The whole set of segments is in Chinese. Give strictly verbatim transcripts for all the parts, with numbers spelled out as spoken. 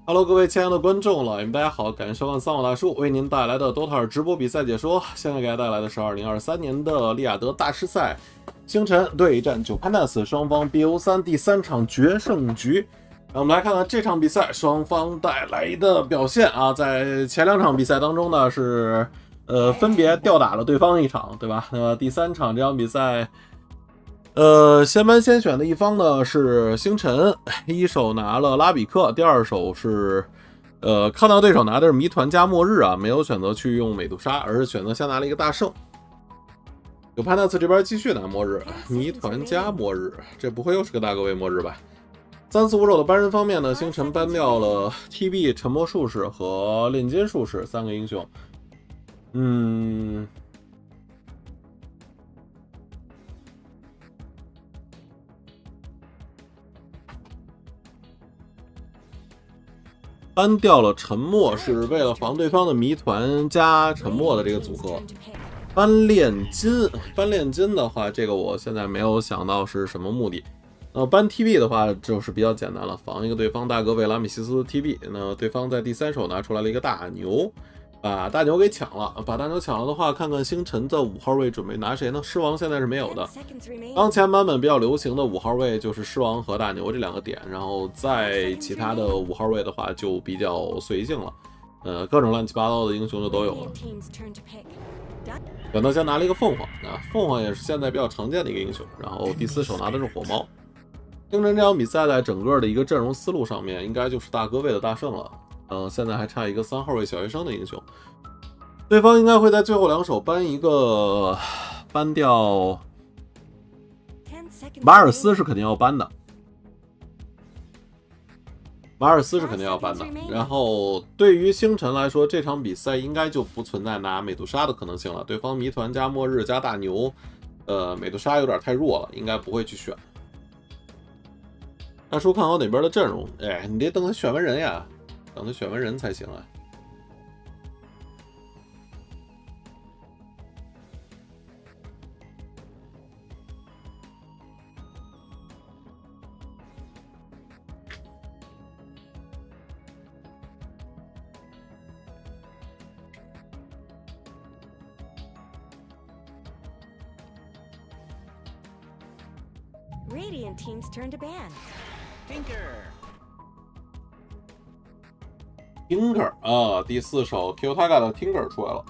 Hello， 各位亲爱的观众、老爷们，大家好，感谢收看三网大叔为您带来的 D O T A 二直播比赛解说。现在给大家带来的是二零二三年的利雅得大师赛，星辰对战九潘纳斯，双方 B O 三第三场决胜局。让我们来看看这场比赛双方带来的表现啊，在前两场比赛当中呢是呃分别吊打了对方一场，对吧？那么第三场这场比赛。 呃，先班先选的一方呢是星辰，一手拿了拉比克，第二手是，呃，看到对手拿的是谜团加末日啊，没有选择去用美杜莎，而是选择先拿了一个大圣。有潘纳茨这边继续拿末日，谜团加末日，这不会又是个大个位末日吧？三四五手的班人方面呢，星辰搬掉了 T B 沉默术士和炼金术士三个英雄，嗯。 搬掉了沉默，是为了防对方的谜团加沉默的这个组合。搬炼金，搬炼金的话，这个我现在没有想到是什么目的。那搬 T B 的话，就是比较简单了，防一个对方大哥为拉米西斯 T B。那对方在第三手拿出来了一个大牛，把大牛给抢了。把大牛抢了的话，看看星辰的五号位准备拿谁呢？狮王现在是没有的。当前版本比较流行的五号位就是狮王和大牛这两个点，然后在其他的五号位的话就比较随性了，呃，各种乱七八糟的英雄就都有了。选择先拿了一个凤凰啊，凤凰也是现在比较常见的一个英雄。然后第四手拿的是火猫。星辰这场比赛在整个的一个阵容思路上面，应该就是大哥位的大圣了。 嗯、呃，现在还差一个三号位小学生的英雄，对方应该会在最后两手搬一个，搬掉马尔斯是肯定要搬的，马尔斯是肯定要搬的。然后对于星辰来说，这场比赛应该就不存在拿美杜莎的可能性了。对方谜团加末日加大牛，呃，美杜莎有点太弱了，应该不会去选。大叔看好哪边的阵容？哎，你得等他选完人呀。 等他选完人才行啊！ Radiant team's turn to ban. Tinker. Tinker 啊，第四手 Q Taga 的 Tinker 出来了。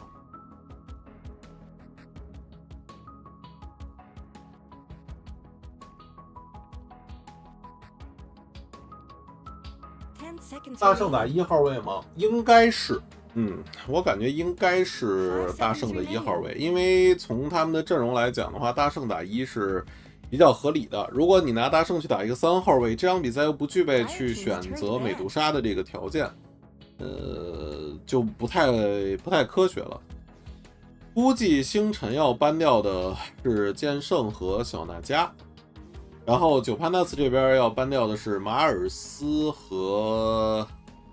大圣打一号位吗？应该是，嗯，我感觉应该是大圣的一号位，因为从他们的阵容来讲的话，大圣打一是比较合理的。如果你拿大圣去打一个三号位，这场比赛又不具备去选择美杜莎的这个条件。 呃，就不太不太科学了。估计星辰要搬掉的是剑圣和小娜迦，然后九潘纳斯这边要搬掉的是马尔斯和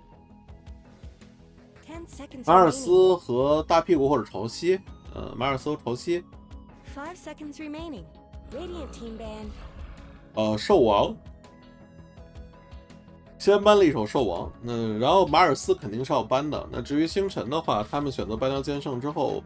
马尔斯和大屁股或者潮汐，呃，马尔斯和潮汐。呃，兽王。 先搬了一手兽王，那然后马尔斯肯定是要搬的。那至于星辰的话，他们选择搬掉剑圣之后，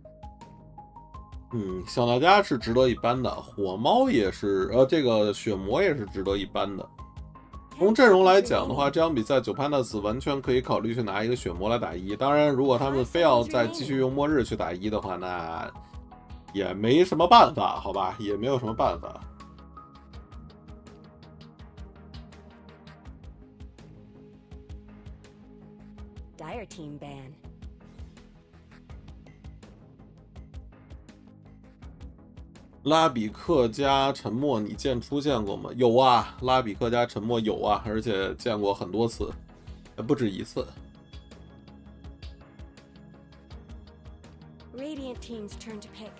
嗯，小娜迦是值得一搬的，火猫也是，呃，这个血魔也是值得一搬的。从阵容来讲的话，这场比赛九潘纳斯完全可以考虑去拿一个血魔来打一。当然，如果他们非要再继续用末日去打一的话，那也没什么办法，好吧，也没有什么办法。 Dire team ban. 拉比克加沉默，你见出现过吗？有啊，拉比克加沉默有啊，而且见过很多次，不止一次。 Radiant team's turn to pick.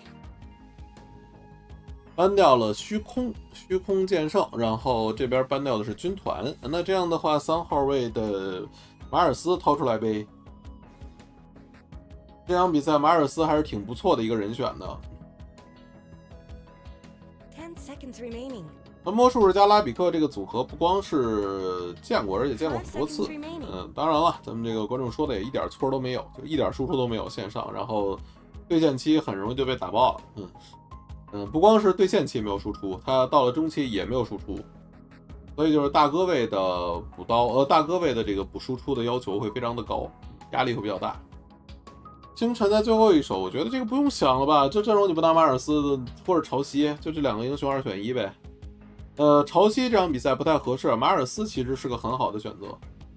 搬掉了虚空，虚空剑圣，然后这边搬掉的是军团。那这样的话，三号位的马尔斯掏出来呗。这场比赛马尔斯还是挺不错的一个人选的。 那魔术士加拉比克这个组合不光是见过，而且见过很多次。嗯，当然了，咱们这个观众说的也一点错都没有，就一点输出都没有线上，然后对线期很容易就被打爆了。嗯嗯，不光是对线期没有输出，他到了中期也没有输出。所以就是大哥位的补刀，呃，大哥位的这个补输出的要求会非常的高，压力会比较大。星辰在最后一手，我觉得这个不用想了吧？这阵容你不拿马尔斯或者潮汐，就这两个英雄二选一呗。呃，潮汐这场比赛不太合适，马尔斯其实是个很好的选择。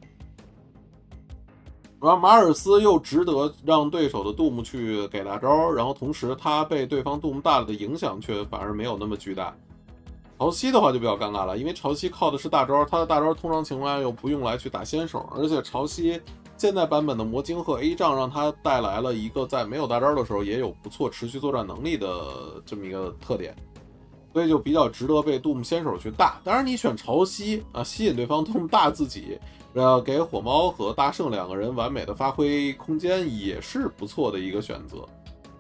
然后马尔斯又值得让对手的杜牧去给大招，然后同时他被对方杜牧大了的影响却反而没有那么巨大。潮汐的话就比较尴尬了，因为潮汐靠的是大招，他的大招通常情况下又不用来去打先手，而且潮汐现在版本的魔晶和 A 杖让他带来了一个在没有大招的时候也有不错持续作战能力的这么一个特点，所以就比较值得被杜牧先手去大。当然你选潮汐啊，吸引对方杜牧大自己，呃，给火猫和大圣两个人完美的发挥空间也是不错的一个选择。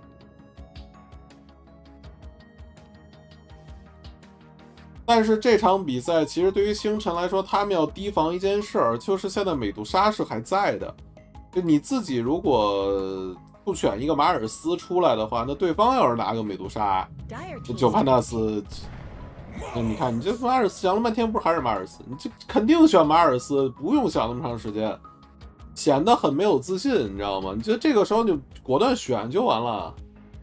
但是这场比赛其实对于星辰来说，他们要提防一件事儿，就是现在美杜莎是还在的。就你自己如果不选一个马尔斯出来的话，那对方要是拿个美杜莎，九潘纳斯，那你看你这马尔斯想了半天，不是还是马尔斯？你这肯定选马尔斯，不用想那么长时间，显得很没有自信，你知道吗？你就这个时候就果断选就完了。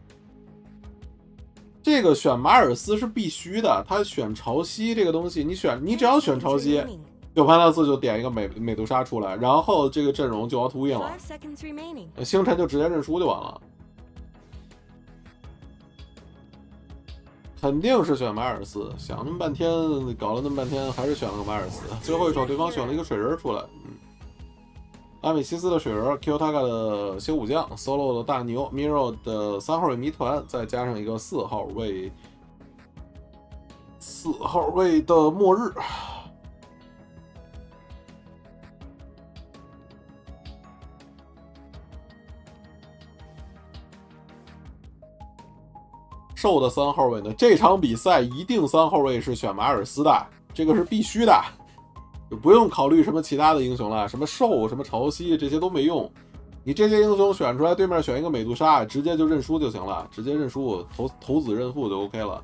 这个选马尔斯是必须的，他选潮汐这个东西，你选你只要选潮汐，九潘纳斯就点一个美美杜莎出来，然后这个阵容就要突赢了，星辰就直接认输就完了。肯定是选马尔斯，想那么半天，搞了那么半天，还是选了个马尔斯。最后一手对方选了一个水人出来，嗯。阿美西斯的水人 ，Kyotaka 的修武将 ，Solo 的大牛 ，Miro 的三号位谜团，再加上一个四号位，四号位的末日。兽的三号位呢？这场比赛一定三号位是选马尔斯的，这个是必须的。就不用考虑什么其他的英雄了，什么兽、什么潮汐这些都没用。你这些英雄选出来，对面选一个美杜莎，直接就认输就行了，直接认输，投投子认负就 OK 了。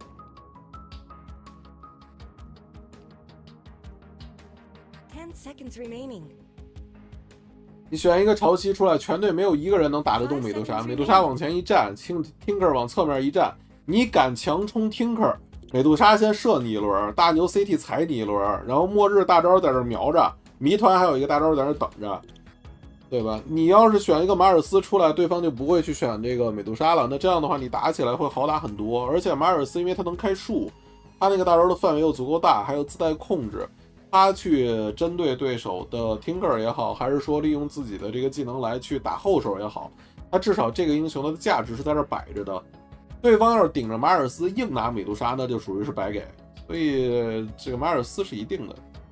ten seconds remaining. 你选一个潮汐出来，全队没有一个人能打得动美杜莎。美杜莎往前一站，听 Tinker 往侧面一站，你敢强冲 Tinker？美杜莎先射你一轮，大牛 C T 踩你一轮，然后末日大招在这瞄着，谜团还有一个大招在那等着，对吧？你要是选一个马尔斯出来，对方就不会去选这个美杜莎了。那这样的话，你打起来会好打很多。而且马尔斯因为他能开树，他那个大招的范围又足够大，还有自带控制，他去针对对手的 Tinker 也好，还是说利用自己的这个技能来去打后手也好，他至少这个英雄的价值是在这摆着的。对方要是顶着马尔斯硬拿美杜莎，那就属于是白给，所以这个马尔斯是一定的。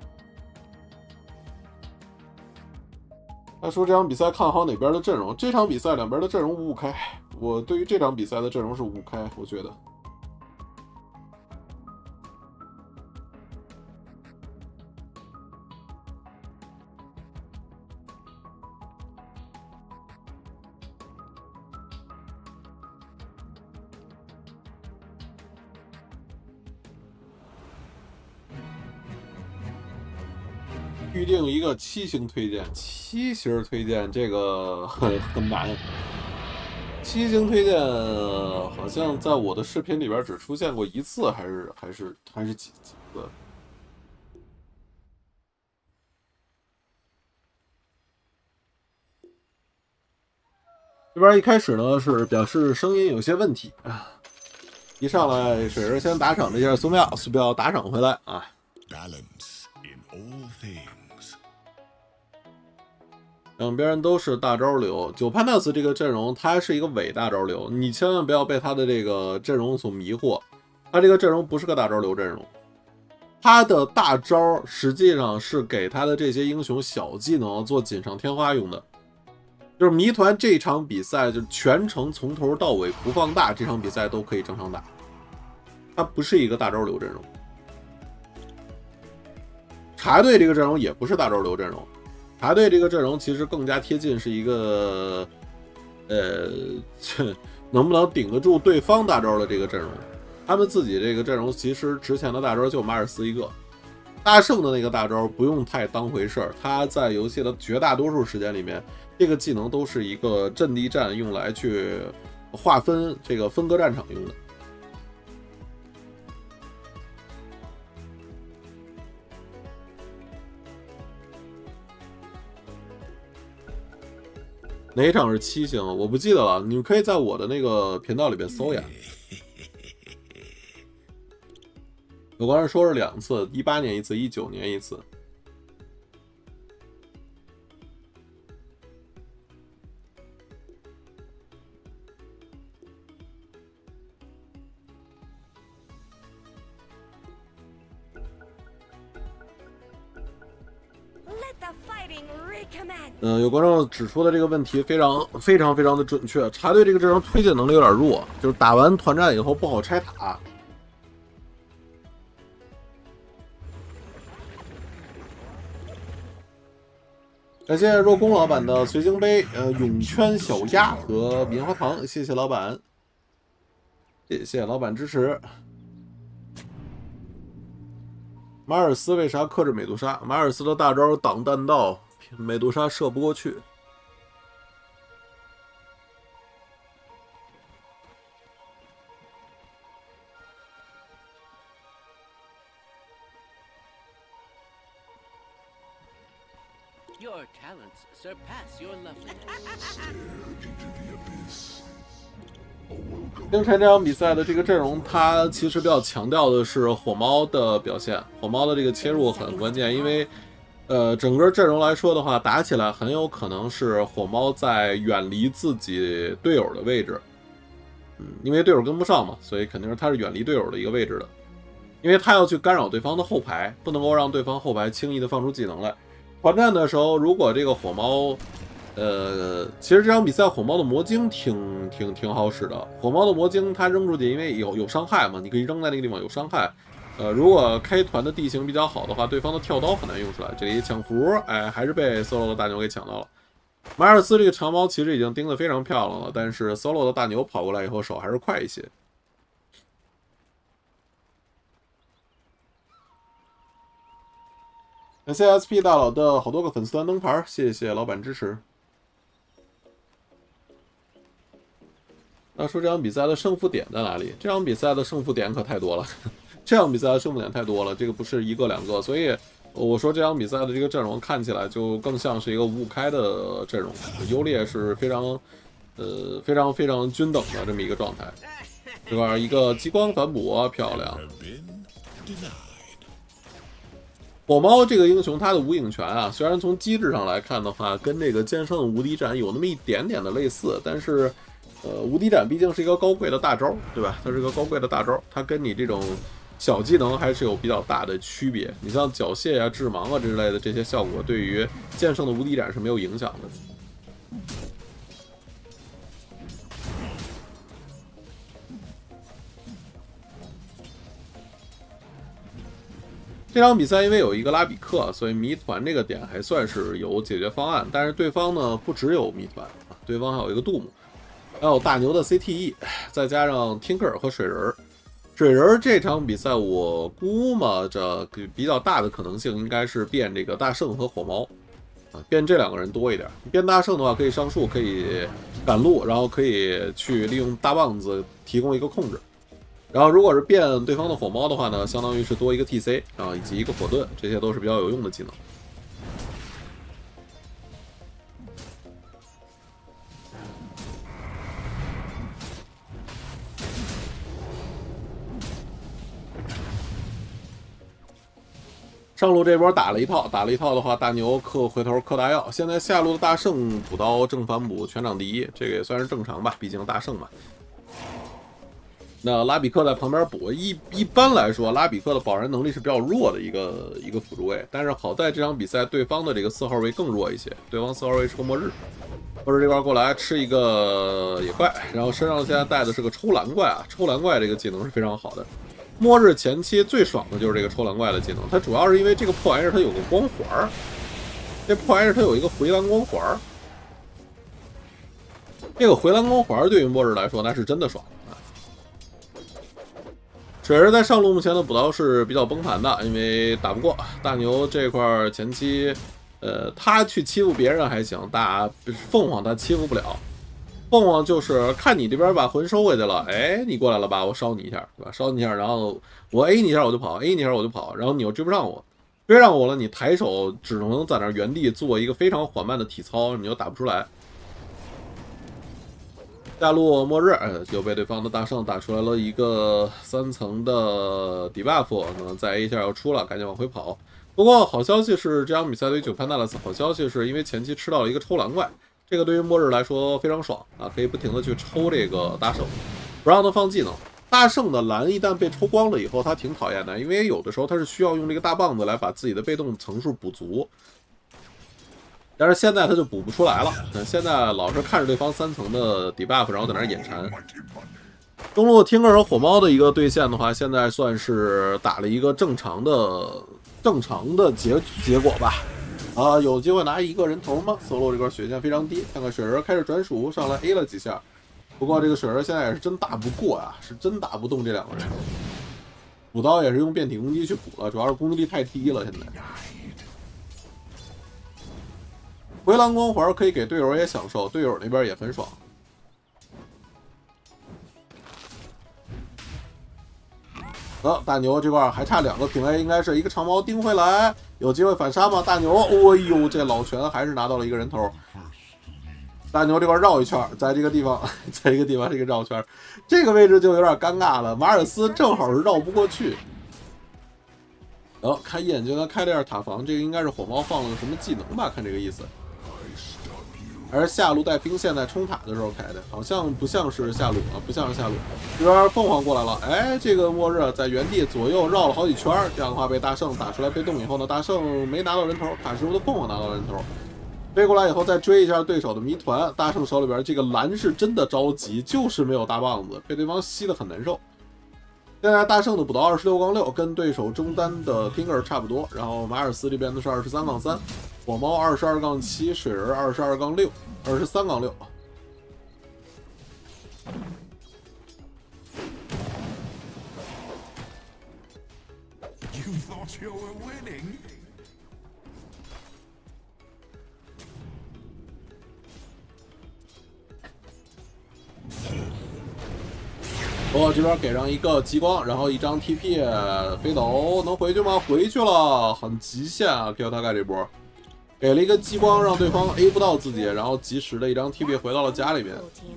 他说这场比赛看好哪边的阵容？这场比赛两边的阵容五五开，我对于这场比赛的阵容是五五开，我觉得。预定一个七星推荐，七星推荐这个很很难。七星推荐好像在我的视频里边只出现过一次，还是还是还是几几个？这边一开始呢是表示声音有些问题啊，一上来水人先打赏了一下苏妙，苏妙打赏回来啊。Balance in all things. 两边都是大招流，九潘纳斯这个阵容，他是一个伪大招流，你千万不要被他的这个阵容所迷惑。他这个阵容不是个大招流阵容，他的大招实际上是给他的这些英雄小技能做锦上添花用的。就是谜团这场比赛，就全程从头到尾不放大，这场比赛都可以正常打。他不是一个大招流阵容。 茶队这个阵容也不是大招流阵容，茶队这个阵容其实更加贴近是一个，呃，能不能顶得住对方大招的这个阵容。他们自己这个阵容其实值钱的大招就马尔斯一个，大圣的那个大招不用太当回事儿，他在游戏的绝大多数时间里面，这个技能都是一个阵地战用来去划分这个分割战场用的。哪一场是七星？我不记得了，你们可以在我的那个频道里边搜呀。有关人说是两次，一八年一次，一九年一次。嗯、呃，有观众指出的这个问题非常非常非常的准确。茶队这个阵容推进能力有点弱，就是打完团战以后不好拆塔。感谢若宫老板的随行杯、呃泳圈小鸭和棉花糖，谢谢老板，谢谢老板支持。马尔斯为啥克制美杜莎？马尔斯的大招挡弹道，美杜莎射不过去。 Your talents surpass your loveliness. 星辰这场比赛的这个阵容，它其实比较强调的是火猫的表现，火猫的这个切入很关键，因为呃整个阵容来说的话，打起来很有可能是火猫在远离自己队友的位置，嗯，因为队友跟不上嘛，所以肯定是他是远离队友的一个位置的，因为他要去干扰对方的后排，不能够让对方后排轻易的放出技能来。团战的时候，如果这个火猫，呃，其实这场比赛火猫的魔晶挺挺挺好使的。火猫的魔晶它扔出去，因为有有伤害嘛，你可以扔在那个地方有伤害。呃，如果开团的地形比较好的话，对方的跳刀很难用出来。这里抢符，哎，还是被 solo 的大牛给抢到了。马尔斯这个长矛其实已经盯得非常漂亮了，但是 solo 的大牛跑过来以后手还是快一些。感谢 S P 大佬的好多个粉丝团灯牌，谢谢老板支持。那说这场比赛的胜负点在哪里？这场比赛的胜负点可太多了，这场比赛的胜负点太多了，这个不是一个两个，所以我说这场比赛的这个阵容看起来就更像是一个五五开的阵容，优劣是非常呃非常非常均等的这么一个状态。这块一个激光反补，漂亮。火猫这个英雄，他的无影拳啊，虽然从机制上来看的话，跟这个剑圣的无敌斩有那么一点点的类似，但是，呃，无敌斩毕竟是一个高贵的大招，对吧？它是个高贵的大招，它跟你这种小技能还是有比较大的区别。你像缴械啊、致盲啊之类的这些效果，对于剑圣的无敌斩是没有影响的。这场比赛因为有一个拉比克，所以谜团这个点还算是有解决方案。但是对方呢不只有谜团啊，对方还有一个杜牧，还有大牛的 C T E， 再加上 Tinker 和水人。水人这场比赛我估摸着比较大的可能性应该是变这个大圣和火猫啊，变这两个人多一点。变大圣的话可以上树，可以赶路，然后可以去利用大棒子提供一个控制。然后，如果是变对方的火猫的话呢，相当于是多一个 T C 啊，以及一个火盾，这些都是比较有用的技能。上路这波打了一套，打了一套的话，大牛克回头克大药。现在下路的大圣补刀正反补全场第一，这个也算是正常吧，毕竟大圣嘛。那拉比克在旁边补，一一般来说，拉比克的保燃能力是比较弱的一个一个辅助位，但是好在这场比赛对方的这个四号位更弱一些，对方四号位是个末日，末日这块过来吃一个野怪，然后身上现在带的是个抽蓝怪啊，抽蓝怪这个技能是非常好的， 末日前期最爽的就是这个抽蓝怪的技能，它主要是因为这个破玩意儿它有个光环儿，这破玩意儿它有一个回蓝光环儿。这个回蓝光环对于末日来说那是真的爽啊！水人在上路目前的补刀是比较崩盘的，因为打不过大牛这块前期，呃，他去欺负别人还行，大凤凰他欺负不了。凤凰就是看你这边把魂收回去了，哎，你过来了吧，我烧你一下，对吧？烧你一下，然后我 A 你一下我就跑 ，A 你一下我就跑，然后你又追不上我，追上我了，你抬手只能在那原地做一个非常缓慢的体操，你又打不出来。下路末日就被对方的大圣打出来了一个三层的 debuff， 可能再 A 一下要出了，赶紧往回跑。不过好消息是，这场比赛对于九潘达拉斯好消息是因为前期吃到了一个抽蓝怪，这个对于末日来说非常爽啊，可以不停的去抽这个大圣，不让他放技能。大圣的蓝一旦被抽光了以后，他挺讨厌的，因为有的时候他是需要用这个大棒子来把自己的被动层数补足。但是现在他就补不出来了，现在老是看着对方三层的 debuff， 然后在那眼馋。中路听歌和火猫的一个对线的话，现在算是打了一个正常的正常的结结果吧。啊，有机会拿一个人头吗 ？solo 这块血线非常低，看看水人开始转属上来 A 了几下，不过这个水人现在也是真打不过啊，是真打不动这两个人。补刀也是用变体攻击去补了，主要是攻击力太低了，现在。回蓝光环可以给队友也享受，队友那边也很爽。啊，大牛这块还差两个平 A， 应该是一个长矛盯回来，有机会反杀吗？大牛，哦呦，这老拳还是拿到了一个人头。大牛这块绕一圈，在这个地方，在这个地方这个绕圈，这个位置就有点尴尬了。马尔斯正好是绕不过去。哦，开一眼就能开了点塔防，这个应该是火猫放了个什么技能吧？看这个意思。还是下路带兵线在冲塔的时候开的，好像不像是下路啊，不像是下路。这边凤凰过来了，哎，这个末日在原地左右绕了好几圈，这样的话被大圣打出来被动以后呢，大圣没拿到人头，卡师傅的凤凰拿到人头，飞过来以后再追一下对手的谜团。大圣手里边这个蓝是真的着急，就是没有大棒子，被对方吸得很难受。现在大圣的补到二十六杠六，跟对手中单的 Tinker 差不多。然后马尔斯这边的是二十三杠三，火猫二十二杠七，水人二十二杠六，二十三杠六。 You thought you were winning? 我、哦、这边给上一个激光，然后一张 T P 飞斗能回去吗？回去了，很极限啊 ！Q 大概这波给了一个激光，让对方 A 不到自己，然后及时的一张 T P 回到了家里面。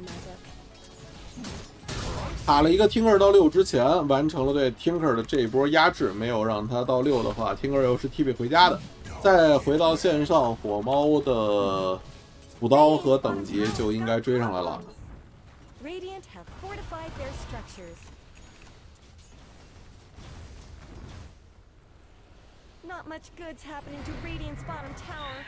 卡了一个 Tinker 到六之前，完成了对 Tinker 的这一波压制，没有让他到六的话 ，Tinker 又是 T P 回家的。再回到线上，火猫的补刀和等级就应该追上来了。 Radiant have fortified their structures. Not much good's happening to Radiant's bottom tower.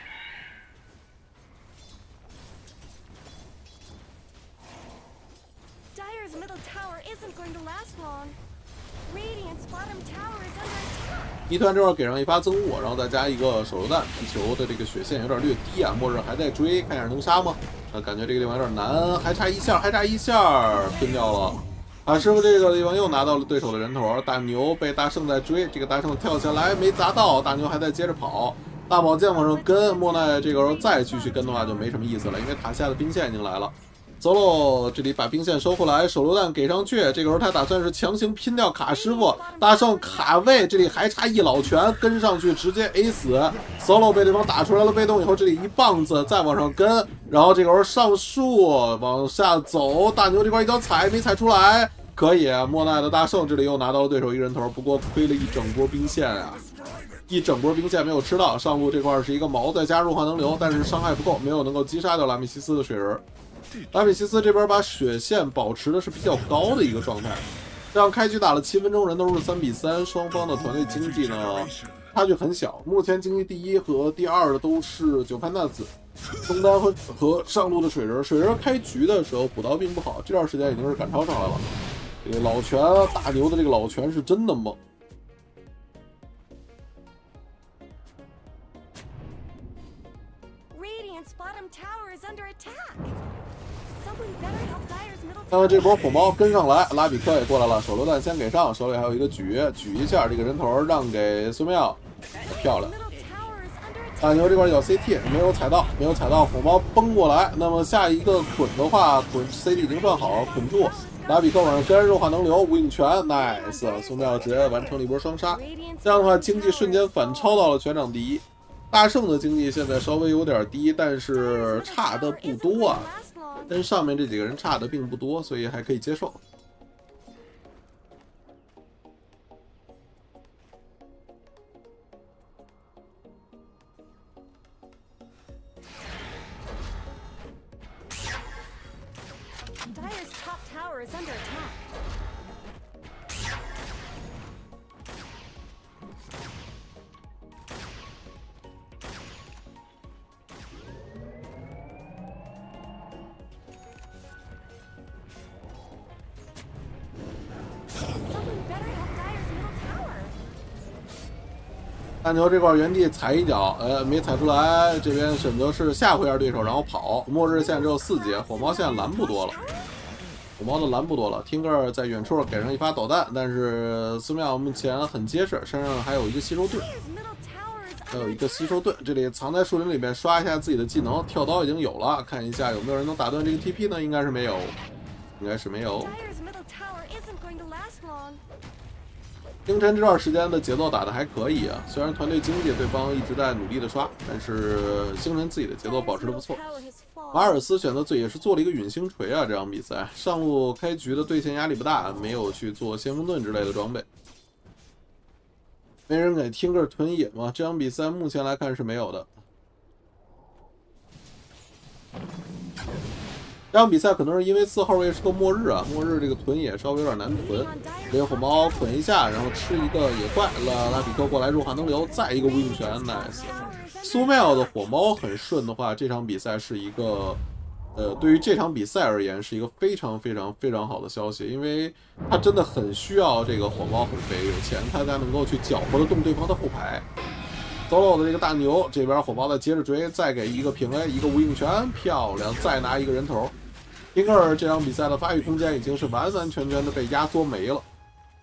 Dire's middle tower isn't going to last long. Radiant's bottom tower is under attack. 谜团这会儿给上一发增物，然后再加一个手榴弹，地球的这个血线有点略低啊。末日还在追，看一下能杀吗？啊，感觉这个地方有点难，还差一下，还差一下，拼掉了。啊，师傅这个地方又拿到了对手的人头，大牛被大圣在追，这个大圣跳下来没砸到，大牛还在接着跑，大宝剑往上跟，莫奈这个时候再继续跟的话就没什么意思了，因为塔下的兵线已经来了。solo 这里把兵线收回来，手榴弹给上去，这个时候他打算是强行拼掉卡师傅，大圣卡位，这里还差一老拳跟上去直接 A 死 ，solo 被对方打出来了被动以后，这里一棒子再往上跟，然后这个时候上树往下走，大牛这块一脚踩没踩出来，可以，莫奈的大圣这里又拿到了对手一个人头，不过亏了一整波兵线啊。一整波兵线没有吃到，上路这块是一个矛再加入幻能流，但是伤害不够，没有能够击杀掉拉米西斯的水人。拉米西斯这边把血线保持的是比较高的一个状态，这样开局打了七分钟，人头是三比三，双方的团队经济呢差距很小。目前经济第一和第二的都是九潘纳子，中单和和上路的水人。水人开局的时候补刀并不好，这段时间已经是赶超上来了。 这个老拳大牛的这个老拳是真的猛。 那么这波火猫跟上来，拉比克也过来了，手榴弹先给上，手里还有一个举，举一下这个人头让给苏妙，漂亮。大牛这块有 C T 没有踩到，没有踩到，火猫崩过来。那么下一个捆的话，捆 C D 已经转好，捆住。拉比克往上跟，肉化能流，无影拳 ，nice， 苏妙直接完成了一波双杀。这样的话，经济瞬间反超到了全场第一。大圣的经济现在稍微有点低，但是差的不多啊。 跟上面这几个人差的并不多，所以还可以接受。 Dire's top tower is under attack. Someone better help Dire's middle tower. 大牛这块原地踩一脚，呃，没踩出来。这边选择是吓唬一下对手，然后跑。末日现在只有四级，火猫现在蓝不多了。 火猫的蓝不多了，听个在远处给上一发导弹，但是寺庙目前很结实，身上还有一个吸收盾，还有一个吸收盾，这里藏在树林里面刷一下自己的技能，跳刀已经有了，看一下有没有人能打断这个 T P 呢？应该是没有，应该是没有。星辰这段时间的节奏打得还可以啊，虽然团队经济对方一直在努力的刷，但是星辰自己的节奏保持得不错。 马尔斯选择最也是做了一个陨星锤啊，这场比赛上路开局的对线压力不大，没有去做先锋盾之类的装备。没人给听个屯野吗？这场比赛目前来看是没有的。这场比赛可能是因为四号位是个末日啊，末日这个屯野稍微有点难屯。连火猫捆一下，然后吃一个野怪，拉拉比克过来入化能流，再一个无影拳 ，nice。 苏妙的火猫很顺的话，这场比赛是一个，呃，对于这场比赛而言是一个非常非常非常好的消息，因为他真的很需要这个火猫很肥有钱，他才能够去搅和得动对方的后排。solo 的这个大牛这边火猫再接着追，再给一个平 A， 一个无影拳，漂亮，再拿一个人头。丁格尔这场比赛的发育空间已经是完完全全的被压缩没了。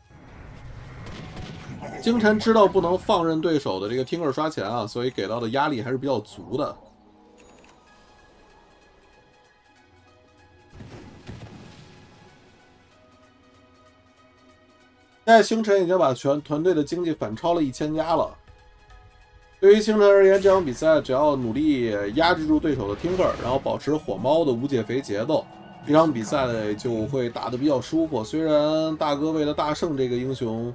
京晨知道不能放任对手的这个听个刷钱啊，所以给到的压力还是比较足的。现在星辰已经把全团队的经济反超了一千加了。对于星辰而言，这场比赛只要努力压制住对手的听个，然后保持火猫的无解肥节奏，这场比赛就会打得比较舒服。虽然大哥为了大圣这个英雄。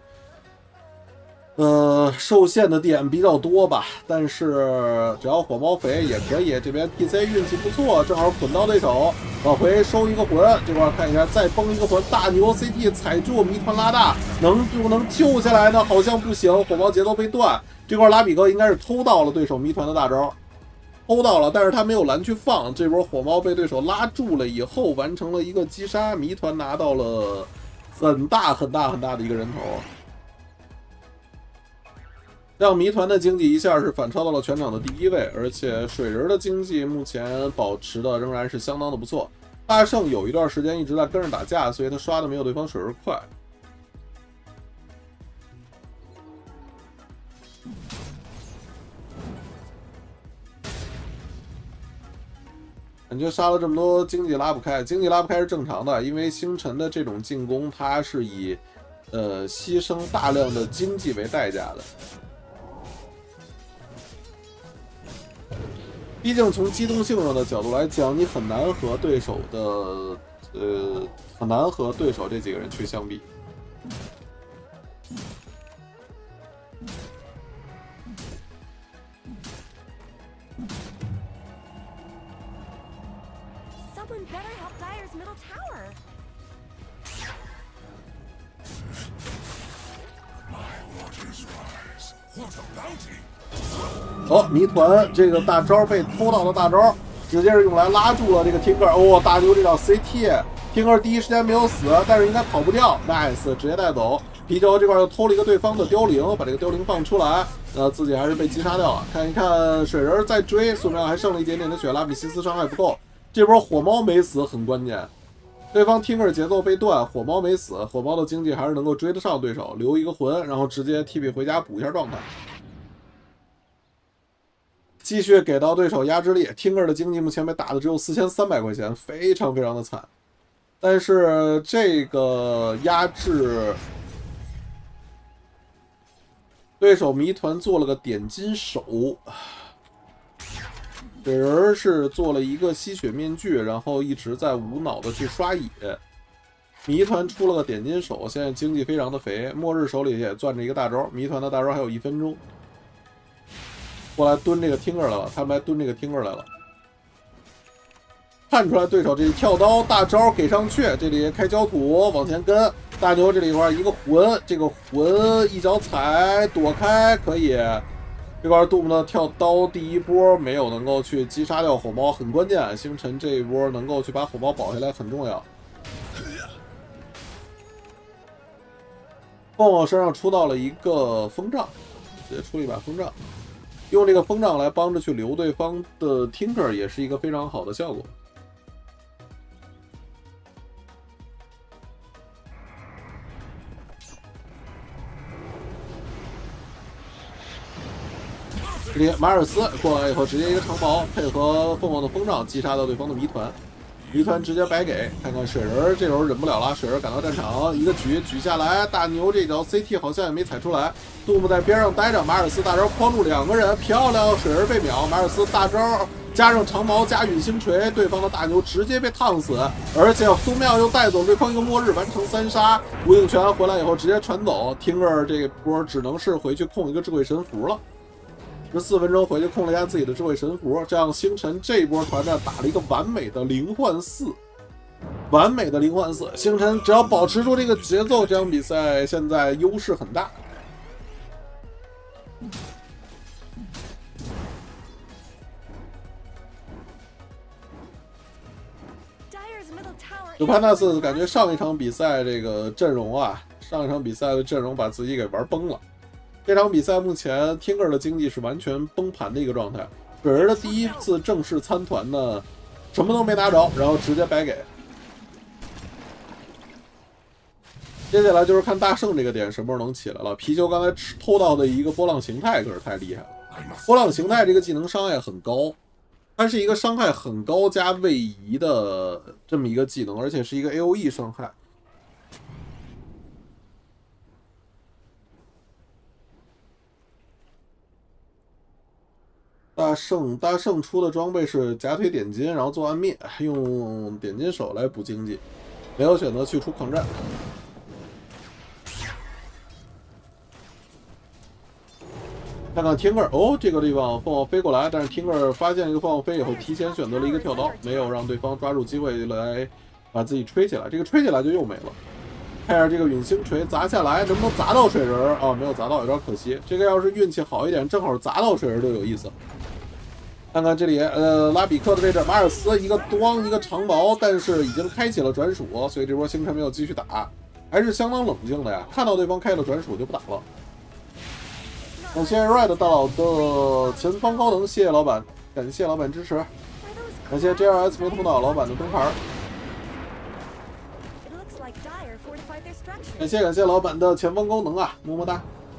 呃，受限的点比较多吧，但是只要火猫肥也可以。这边 T C 运气不错，正好捆到对手，往回收一个魂。这块看一下，再崩一个魂，大牛 C T 踩住，谜团拉大，能不能救下来呢？好像不行，火猫节奏被断。这块拉比哥应该是偷到了对手谜团的大招，偷到了，但是他没有蓝去放。这波火猫被对手拉住了以后，完成了一个击杀，谜团拿到了很大很大很大的一个人头。 让谜团的经济一下是反超到了全场的第一位，而且水人的经济目前保持的仍然是相当的不错。大圣有一段时间一直在跟着打架，所以他刷的没有对方水人快。感觉杀了这么多，经济拉不开，经济拉不开是正常的，因为星辰的这种进攻，它是以呃牺牲大量的经济为代价的。 毕竟从机动性上的角度来讲，你很难和对手的，呃，很难和对手这几个人去相比。 Someone better help Dire's middle tower. My waters rise. What a bounty! 哦，谜团这个大招被偷到的大招，直接是用来拉住了这个听个。哦，大牛这招 C T 听哥第一时间没有死，但是应该跑不掉 ，nice， 直接带走。皮球这块又偷了一个对方的凋零，把这个凋零放出来，呃，自己还是被击杀掉了。看一看水人在追，素描还剩了一点点的血，拉比西斯伤害不够。这波火猫没死很关键，对方听哥节奏被断，火猫没死，火猫的经济还是能够追得上对手，留一个魂，然后直接 T P 回家补一下状态。继续给到对手压制力，听哥的经济目前被打的只有四千三百块钱，非常非常的惨。但是这个压制，对手谜团做了个点金手，水人是做了一个吸血面具，然后一直在无脑的去刷野。谜团出了个点金手，现在经济非常的肥。末日手里也攥着一个大招，谜团的大招还有一分钟。过来蹲这个听哥来了，他们来蹲这个听哥来了。看出来对手这里跳刀大招给上去，这里开焦土往前跟大牛这里一块一个魂，这个魂一脚踩躲开可以。这块杜牧的跳刀第一波没有能够去击杀掉火猫，很关键。星辰这一波能够去把火猫保下来很重要。凤凰身上出到了一个风杖，直接出了一把风杖，用这个风杖来帮着去留对方的 Tinker 也是一个非常好的效果。这里马尔斯过来以后，直接一个长矛配合凤凰的风杖击杀到对方的谜团，谜团直接白给。看看水人这时候忍不了了，水人赶到战场，一个举举下来，大牛这脚 C T 好像也没踩出来。杜牧在边上待着，马尔斯大招框住两个人，漂亮，水人被秒，马尔斯大招加上长矛加陨星锤，对方的大牛直接被烫死，而且苏妙又带走对方一个末日，完成三杀。无影拳回来以后直接传走，听儿这波只能是回去控一个智慧神符了。十四分钟回去控了一下自己的智慧神符，这样星辰这波团战打了一个完美的零换四，完美的零换四。星辰只要保持住这个节奏，这场比赛现在优势很大。主潘纳斯感觉上一场比赛这个阵容啊，上一场比赛的阵容把自己给玩崩了。这场比赛目前 Tinker 的经济是完全崩盘的一个状态。水人的第一次正式参团呢，什么都没拿着，然后直接白给。接下来就是看大圣这个点什么时候能起来了。皮球刚才偷到的一个波浪形态可是太厉害了，波浪形态这个技能伤害很高，它是一个伤害很高加位移的这么一个技能，而且是一个 A O E 伤害。大圣大圣出的装备是夹腿点金，然后做暗灭，用点金手来补经济，没有选择去出抗战。看看天个哦，这个地方凤凰飞过来，但是天个发现这个凤凰飞以后，提前选择了一个跳刀，没有让对方抓住机会来把自己吹起来。这个吹起来就又没了。看一下这个陨星锤砸下来，能不能砸到水人啊？没有砸到，有点可惜。这个要是运气好一点，正好砸到水人就有意思。看看这里，呃，拉比克的位置，马尔斯一个咣一个长矛，但是已经开启了转属，所以这波星辰没有继续打，还是相当冷静的呀。看到对方开了转属就不打了。感谢 Red 大佬的前方高能，谢谢老板，感谢老板支持，感谢 J R S 没头脑老板的灯牌。感谢感谢老板的前方高能啊，么么哒。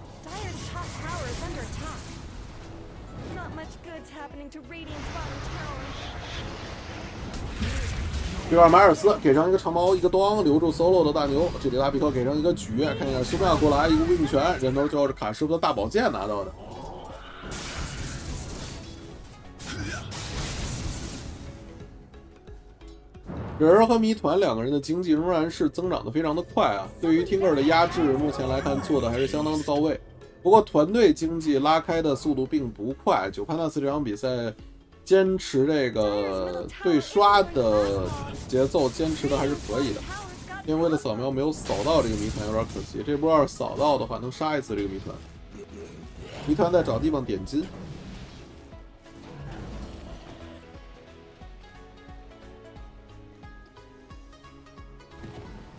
这边马尔斯给上一个长矛，一个咣留住 solo 的大牛。这里拉比克给上一个举，看一下苏妙过来一个微命拳，人头就是卡师傅的大宝剑拿到的。人儿和谜团两个人的经济仍然是增长的非常的快啊，对于 Tinker 的压制目前来看做的还是相当的到位。不过团队经济拉开的速度并不快，九潘纳斯这场比赛坚持这个对刷的节奏坚持的还是可以的。天辉的扫描没有扫到这个谜团有点可惜，这波要是扫到的话能杀一次这个谜团。谜团在找地方点金。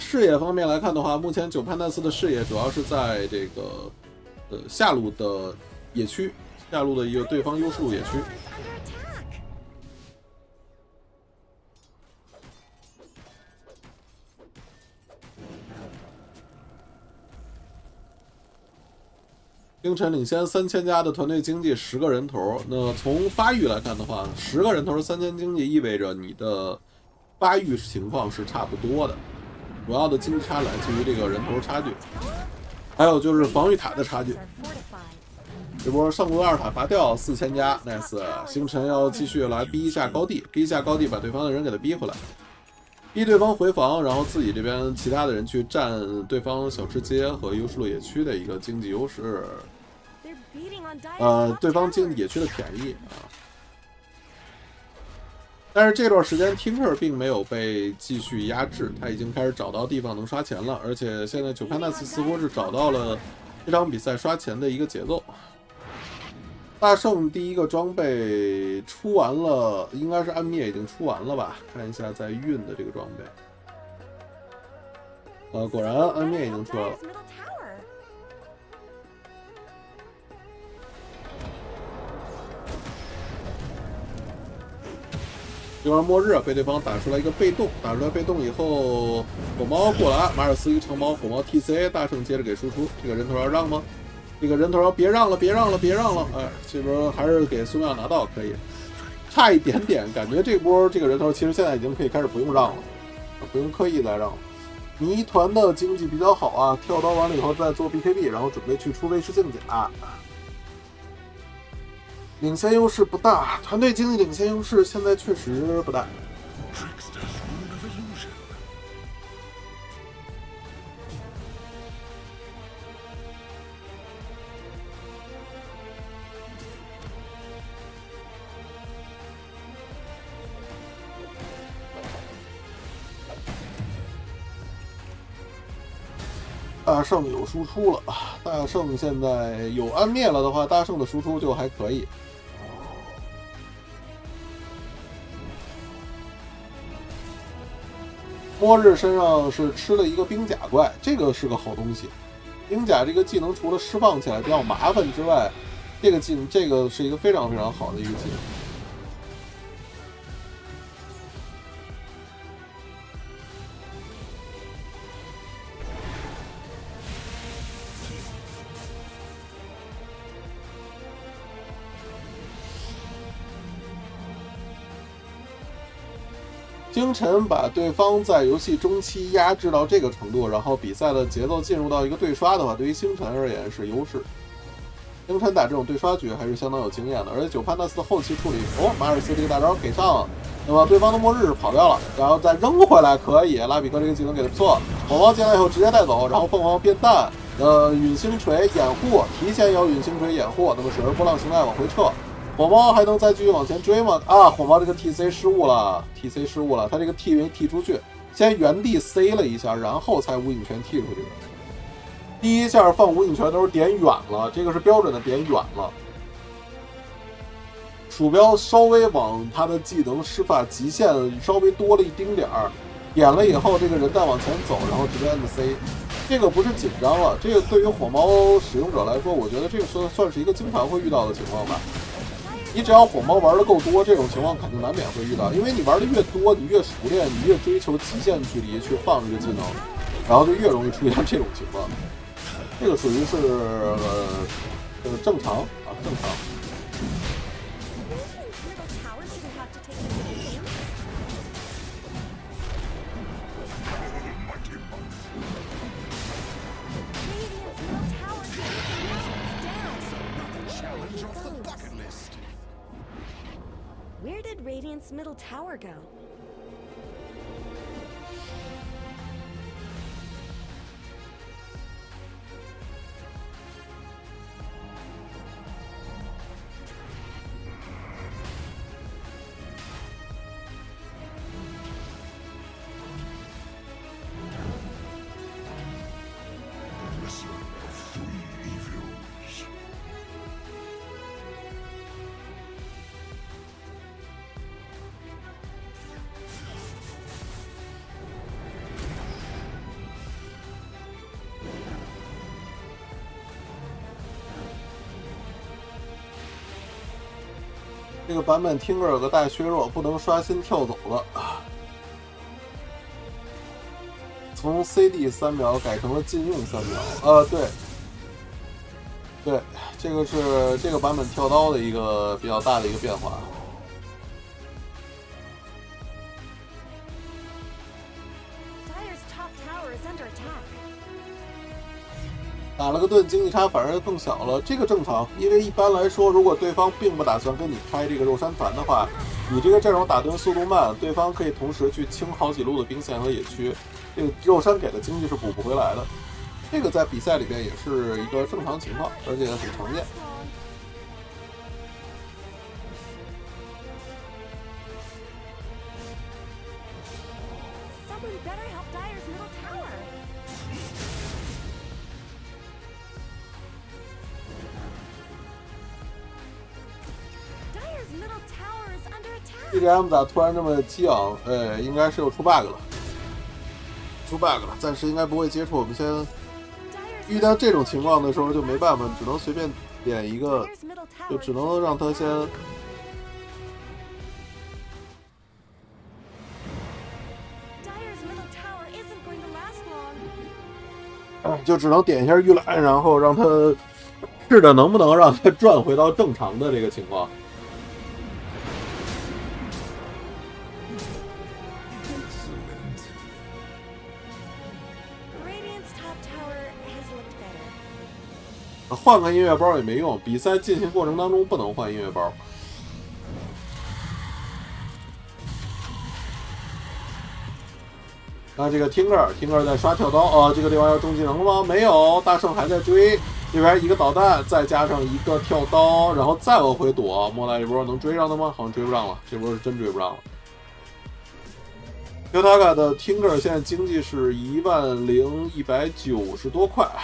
视野方面来看的话，目前九潘纳斯的视野主要是在这个呃下路的野区，下路的一个对方优势路野区。 星辰领先三千加的团队经济十个人头，那从发育来看的话，十个人头三千经济意味着你的发育情况是差不多的，主要的经济差来自于这个人头差距，还有就是防御塔的差距。这波上路二塔拔掉四千加 ，nice， 星辰要继续来逼一下高地，逼一下高地，把对方的人给他逼回来。 逼对方回防，然后自己这边其他的人去占对方小吃街和优势路野区的一个经济优势，呃，对方经济野区的便宜啊。但是这段时间 Tinker 并没有被继续压制，他已经开始找到地方能刷钱了，而且现在九潘纳斯似乎是找到了这场比赛刷钱的一个节奏。 大圣第一个装备出完了，应该是暗灭已经出完了吧？看一下在运的这个装备，呃，果然暗灭已经出来了。这边末日被对方打出来一个被动，打出来被动以后，火猫过来，马尔斯一长矛，火猫 T C， 大圣接着给输出，这个人头要让吗？ 这个人头别让了，别让了，别让了！哎，这边还是给苏妙拿到，可以，差一点点，感觉这波这个人头其实现在已经可以开始不用让了，不用刻意再让了。谜团的经济比较好啊，跳刀完了以后再做 B K B， 然后准备去出威士境甲。领先优势不大，团队经济领先优势现在确实不大。 大圣有输出了，大圣现在有暗灭了的话，大圣的输出就还可以。末日身上是吃了一个冰甲怪，这个是个好东西。冰甲这个技能除了释放起来比较麻烦之外，这个技能这个是一个非常非常好的一个技能。 星辰把对方在游戏中期压制到这个程度，然后比赛的节奏进入到一个对刷的话，对于星辰而言是优势。星辰打这种对刷局还是相当有经验的，而且九潘纳斯的后期处理，哦，马尔斯这个大招给上了，那么对方的末日跑掉了，然后再扔回来可以，拉比克这个技能给的不错，火猫进来以后直接带走，然后凤凰变淡，呃，陨星锤掩护，提前有陨星锤掩护，那么水儿波浪形态往回撤。 火猫还能再继续往前追吗？啊，火猫这个 T C 失误了 ，T C 失误了，他这个 T 没 T 出去，先原地 C 了一下，然后才无影拳踢出去的。第一下放无影拳都是点远了，这个是标准的点远了。鼠标稍微往他的技能施法极限稍微多了一丁点儿，点了以后，这个人再往前走，然后直接按着 C， 这个不是紧张了，这个对于火猫使用者来说，我觉得这个算算是一个经常会遇到的情况吧。 你只要火猫玩的够多，这种情况肯定难免会遇到，因为你玩的越多，你越熟练，你越追求极限距离去放这个技能，然后就越容易出现这种情况。这个属于是呃呃正常啊，正常。 Where did Radiant's middle tower go? 这个版本听歌有个大削弱，不能刷新跳走了。从 C D 三秒改成了禁用三秒。呃，对，对，这个是这个版本跳刀的一个比较大的一个变化。打了个盾，经济差反而更小了，这个正常，因为一般来说，如果对方并不打算跟你开这个肉山团的话，你这个阵容打盾速度慢，对方可以同时去清好几路的兵线和野区，这个肉山给的经济是补不回来的。这个在比赛里边也是一个正常情况，而且很常见。B G M 咋突然这么激昂？哎，应该是又出 bug 了，出 bug 了，暂时应该不会接触。我们先遇到这种情况的时候就没办法，只能随便点一个，就只能让他先。就只能点一下预览，然后让他试着能不能让他转回到正常的这个情况。换个音乐包也没用，比赛进行过程当中不能换音乐包。那这个听歌，听歌在刷跳刀啊、哦，这个地方要中技能了吗？没有，大圣还在追，这边一个导弹，再加上一个跳刀，然后再往回躲，莫大这波能追上他吗？好像追不上了，这波是真追不上了。尤塔卡的听歌现在经济是一万零一百九十多块。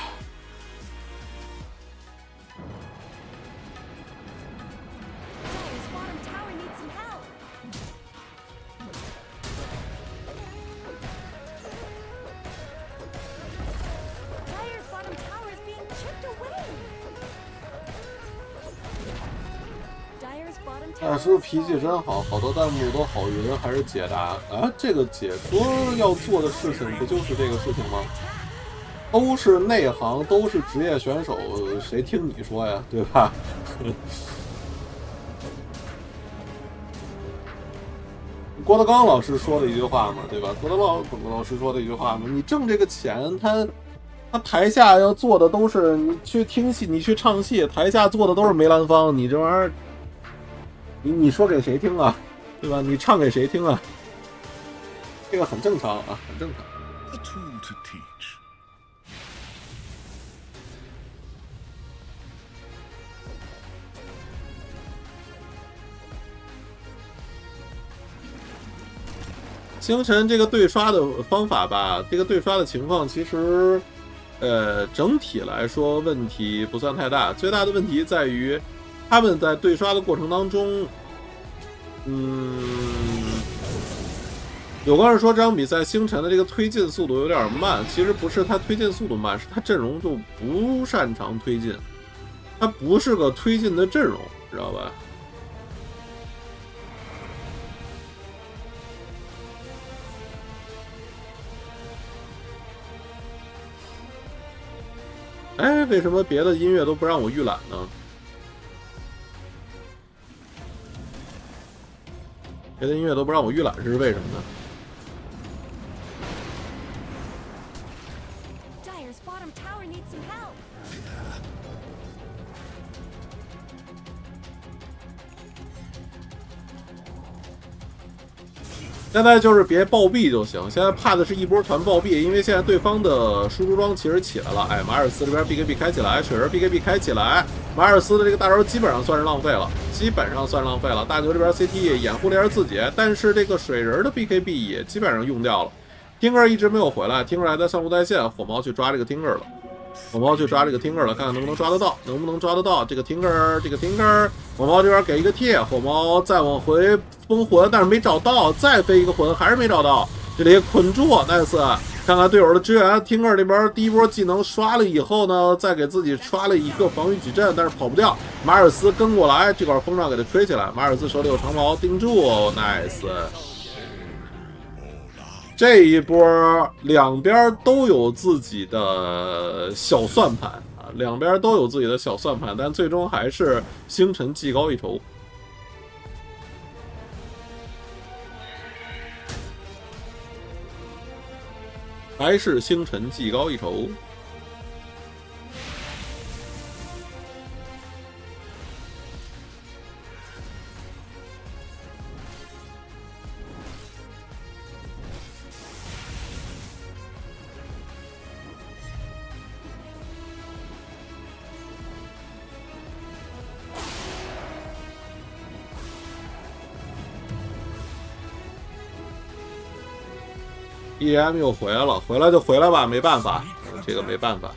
大叔脾气真好，好多弹幕都好云还是解答啊？这个解说要做的事情不就是这个事情吗？都是内行，都是职业选手，谁听你说呀？对吧？郭德纲老师说的一句话嘛，对吧？郭德纲老师说的一句话嘛，你挣这个钱，他他台下要做的都是你去听戏，你去唱戏，台下做的都是梅兰芳，你这玩意儿。你你说给谁听啊，对吧？你唱给谁听啊？这个很正常啊，很正常。 A tool to teach. 星辰这个对刷的方法吧，这个对刷的情况其实，呃，整体来说问题不算太大，最大的问题在于。他们在对刷的过程当中，嗯，有观众说这场比赛星辰的这个推进速度有点慢，其实不是他推进速度慢，是他阵容就不擅长推进，他不是个推进的阵容，知道吧？哎，为什么别的音乐都不让我预览呢？别的音乐都不让我预览，这是为什么呢？现在就是别暴毙就行，现在怕的是一波团暴毙，因为现在对方的输出装其实起来了。哎，马尔斯这边 B K B 开起来，水人 B K B 开起来，马尔斯的这个大招基本上算是浪费了，基本上算是浪费了。大牛这边 C T 掩护了一下自己，但是这个水人的 B K B 也基本上用掉了。听歌一直没有回来，听歌还在上路带线，火毛去抓这个听歌了。火毛去抓这个听歌了，看看能不能抓得到，能不能抓得到这个听歌，这个听歌，火毛这边给一个 T， 火毛再往回封魂，但是没找到，再飞一个魂还是没找到，这里捆住 ，nice， 看看队友的支援 ，Tinker 这边第一波技能刷了以后呢，再给自己刷了一个防御矩阵，但是跑不掉。马尔斯跟过来，这块风扇给他吹起来。马尔斯手里有长矛，盯住 ，nice。这一波两边都有自己的小算盘啊，两边都有自己的小算盘，但最终还是星辰技高一筹。还是星辰技高一筹。E M 又回来了，回来就回来吧，没办法，这个没办法。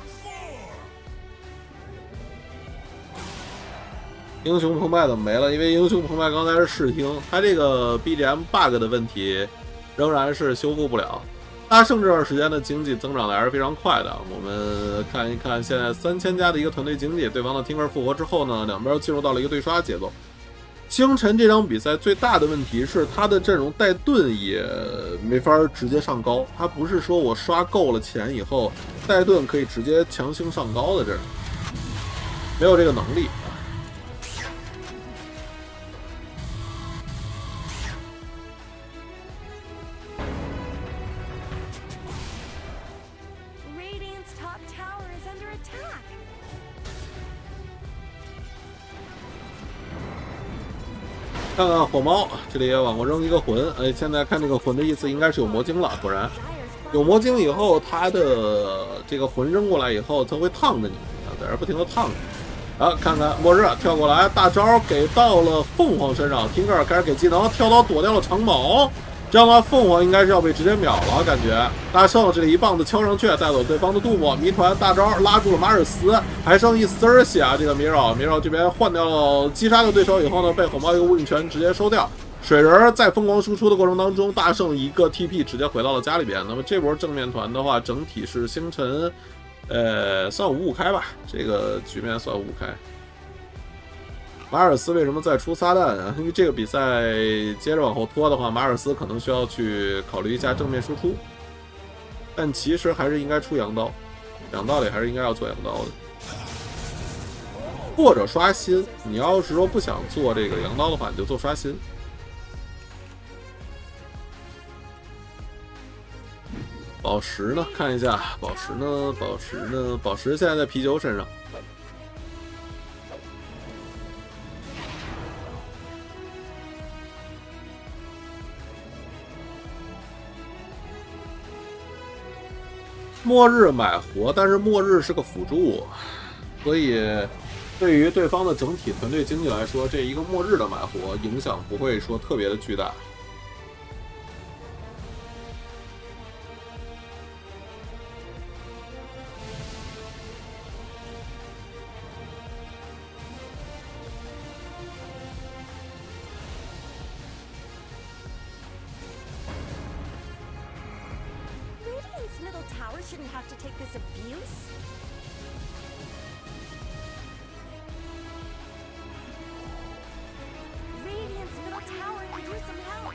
英雄澎湃怎么没了？因为英雄澎湃刚才是试听，它这个 B G M bug 的问题仍然是修复不了。大圣这段时间的经济增长的还是非常快的。我们看一看现在三千加的一个团队经济，对方的 Tinker 复活之后呢，两边进入到了一个对刷节奏。星辰这场比赛最大的问题是他的阵容带盾也没法直接上高，他不是说我刷够了钱以后带盾可以直接强行上高的阵容，没有这个能力。看看火猫，这里也往过扔一个魂，哎，现在看这个魂的意思应该是有魔晶了，果然有魔晶以后，它的这个魂扔过来以后，它会烫着你啊，在这不停的烫着。啊，看看末日跳过来，大招给到了凤凰身上，听个开始给技能，跳刀躲掉了长矛，这样的话凤凰应该是要被直接秒了，感觉。大圣这里一棒子敲上去，带走对方的杜牧，谜团大招拉住了马尔斯，还剩一丝儿血啊！这个米扰，米扰这边换掉了击杀的对手以后呢，被火猫一个无影拳直接收掉。水人在疯狂输出的过程当中，大圣一个 T P 直接回到了家里边。那么这波正面团的话，整体是星辰，呃，算五五开吧，这个局面算五五开。马尔斯为什么再出撒旦啊？因为这个比赛接着往后拖的话，马尔斯可能需要去考虑一下正面输出，但其实还是应该出羊刀，讲道理还是应该要做羊刀的，或者刷新。你要是说不想做这个羊刀的话，你就做刷新。宝石呢？看一下宝石呢？宝石呢？宝石现在在啤酒身上。末日买活，但是末日是个辅助，所以对于对方的整体团队经济来说，这一个末日的买活影响不会说特别的巨大。 Shouldn't have to take this abuse. Radiant's middle tower could use some help.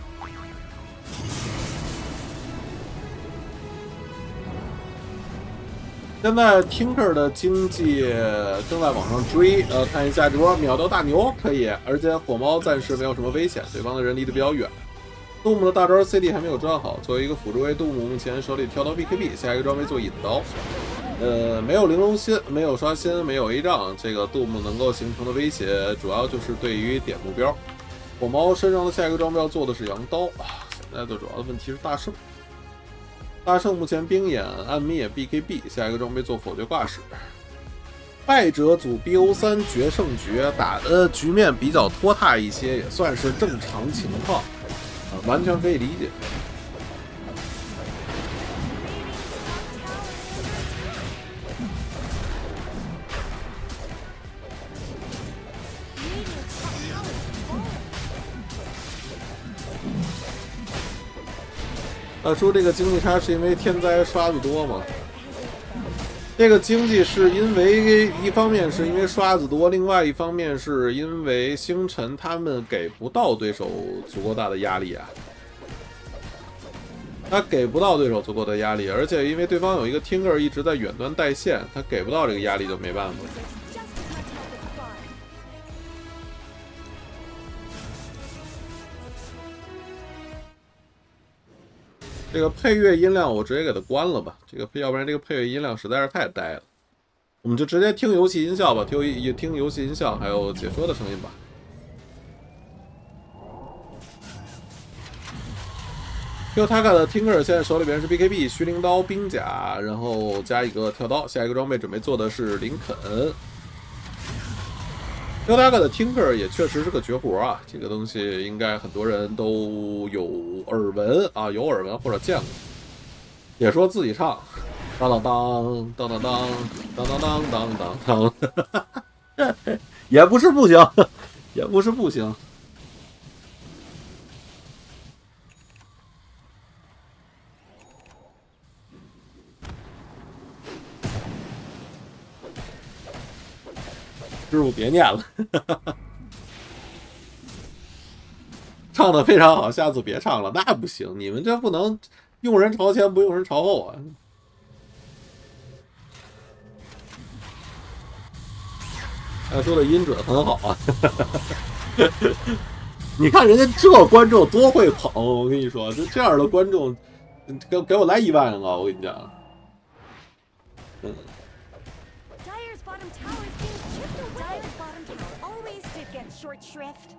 现在 Tinker 的经济正在往上追，呃，看一下这波秒掉大牛可以，而且火猫暂时没有什么危险，对方的人离得比较远。杜牧的大招 C D 还没有转好，作为一个辅助位，杜牧目前手里跳刀 B K B， 下一个装备做引刀，呃，没有玲珑心，没有刷新，没有 A 杖，这个杜牧能够形成的威胁主要就是对于点目标。火猫身上的下一个装备要做的是羊刀啊，现在的主要的问题是大圣，大圣目前冰眼暗灭 B K B， 下一个装备做否决挂饰。败者组 B O 三决胜局打的局面比较拖沓一些，也算是正常情况。完全可以理解。 他说这个经济差是因为天灾刷子多吗？这个经济是因为一方面是因为刷子多，另外一方面是因为星辰他们给不到对手足够大的压力啊。他给不到对手足够的压力，而且因为对方有一个 Tinker 一直在远端带线，他给不到这个压力就没办法。这个配乐音量我直接给它关了吧，这个要不然这个配乐音量实在是太呆了。我们就直接听游戏音效吧，听听游戏音效还有解说的声音吧。Yutaka 的 Tinker 现在手里边是 B K B 虚灵刀冰甲，然后加一个跳刀，下一个装备准备做的是林肯。Yutaka 的 Tinker 也确实是个绝活啊，这个东西应该很多人都有耳闻啊，有耳闻或者见过。也说自己唱，当当当当当当当当当当当，也不是不行，也不是不行。师傅别念了，唱的非常好，下次别唱了，那不行，你们这不能用人朝前不用人朝后啊。他说的音准很好啊，你看人家这观众多会捧，我跟你说，就这样的观众，给给我来一万个，我跟你讲，嗯。 Short shrift.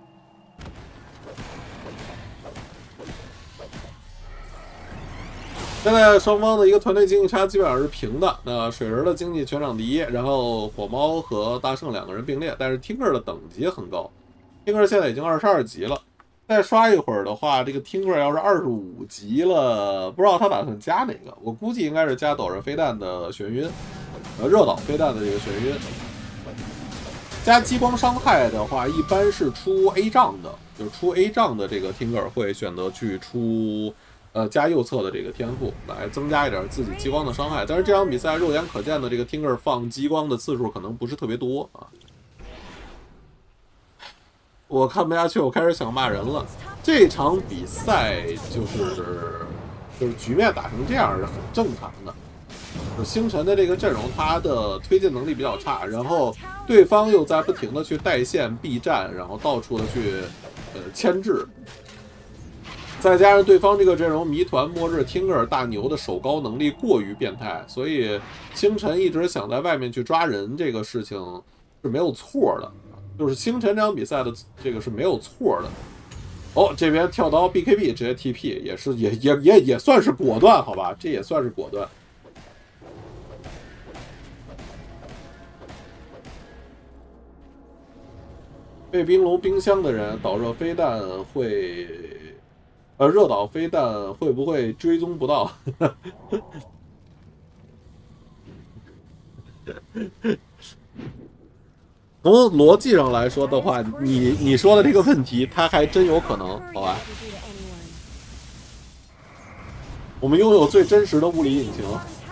现在双方的一个团队经济差基本上是平的。那水人的经济全场第一，然后火猫和大圣两个人并列，但是 Tinker 的等级很高 ，Tinker 现在已经二十二级了。再刷一会儿的话，这个 Tinker 要是二十五级了，不知道他打算加哪个？我估计应该是加陡然飞弹的眩晕，呃，热岛飞弹的这个眩晕。加激光伤害的话，一般是出 A 杖的，就是出 A 杖的这个 Tinker 会选择去出，呃，加右侧的这个天赋来增加一点自己激光的伤害。但是这场比赛肉眼可见的这个 Tinker 放激光的次数可能不是特别多啊。我看不下去，我开始想骂人了。这场比赛就是就是局面打成这样是很正常的。星辰的这个阵容，他的推进能力比较差，然后对方又在不停的去带线避战，然后到处的去呃牵制，再加上对方这个阵容谜团、末日、Tinker、大牛的手高能力过于变态，所以星辰一直想在外面去抓人，这个事情是没有错的。就是星辰这场比赛的这个是没有错的。哦，这边跳刀 B K B 直接 T P 也是也也也也算是果断，好吧，这也算是果断。被冰龙冰箱的人，导热飞弹会，呃，热导飞弹会不会追踪不到？从逻辑上来说的话，你你说的这个问题，它还真有可能，好吧？我们拥有最真实的物理引擎。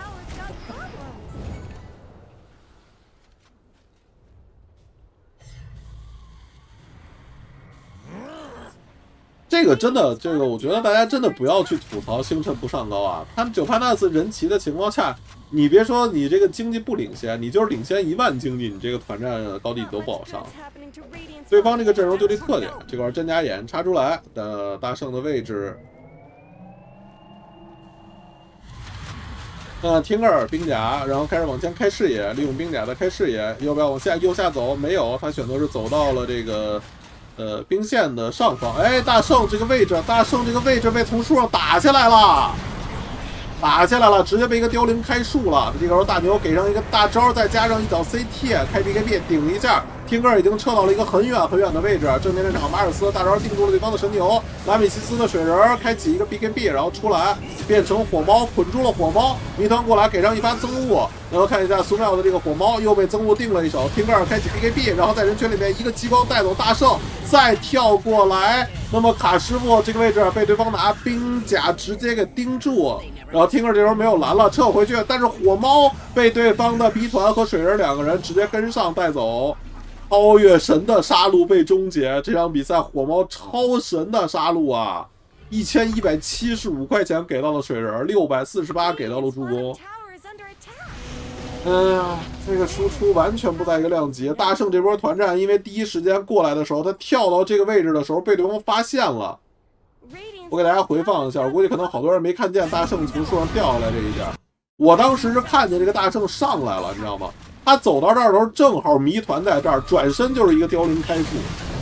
这个真的，这个我觉得大家真的不要去吐槽星辰不上高啊！他们九帕纳斯人齐的情况下，你别说你这个经济不领先，你就是领先一万经济，你这个团战高地都不好上。对方这个阵容就这特点，这块真假眼插出来的大圣的位置，呃，Tinker冰甲，然后开始往前开视野，利用冰甲的开视野，要不要往下右下走？没有，他选择是走到了这个。呃，兵线的上方，哎，大圣这个位置，大圣这个位置被从树上打下来了，打下来了，直接被一个凋零开树了。这个时候大牛给上一个大招，再加上一脚 C T 开 B K B 顶一下 Tinker 已经撤到了一个很远很远的位置。正面战场，马尔斯大招定住了对方的神牛，拉米西斯的水人开启一个 B K B， 然后出来变成火猫，捆住了火猫。谜团过来给上一发增物，然后看一下苏妙的这个火猫又被增物定了一手。Tinker 开启 B K B， 然后在人群里面一个激光带走大圣，再跳过来。那么卡师傅这个位置被对方拿冰甲直接给盯住，然后 Tinker 这时候没有蓝了，撤回去，但是火猫被对方的 B 团和水人两个人直接跟上带走。超越神的杀戮被终结，这场比赛火猫超神的杀戮啊！一千一百七十五块钱给到了水人，六百四十八给到了助攻。哎呀，这个输出完全不在一个量级。大圣这波团战，因为第一时间过来的时候，他跳到这个位置的时候被对方发现了。我给大家回放一下，我估计可能好多人没看见大圣从树上掉下来这一下。我当时是看见这个大圣上来了，你知道吗？他走到这儿的时候，正好谜团在这儿，转身就是一个凋零开树。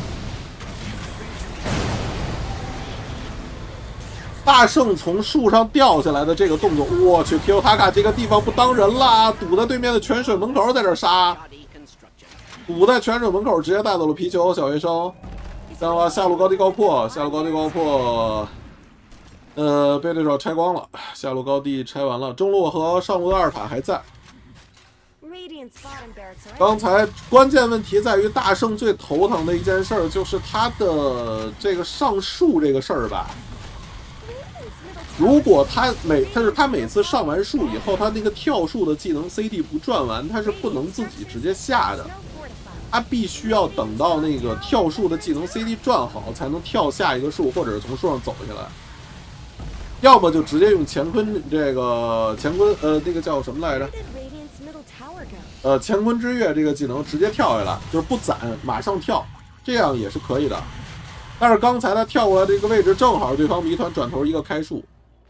大圣从树上掉下来的这个动作，我去 ，Q 塔卡这个地方不当人啦，堵在对面的泉水门口，在这杀，堵在泉水门口，直接带走了皮球小学生。然后下路高地高破，下路高地高破，呃，被对手拆光了，下路高地拆完了，中路和上路的二塔还在。刚才关键问题在于大圣最头疼的一件事儿，就是他的这个上树这个事儿吧。如果他每，但是他每次上完树以后，他那个跳树的技能 C D 不转完，他是不能自己直接下的，他必须要等到那个跳树的技能 C D 转好，才能跳下一个树，或者是从树上走下来。要么就直接用乾坤这个乾坤呃那个叫什么来着？呃，乾坤之月这个技能直接跳下来，就是不攒，马上跳，这样也是可以的。但是刚才他跳过来这个位置，正好对方谜团转头一个开树，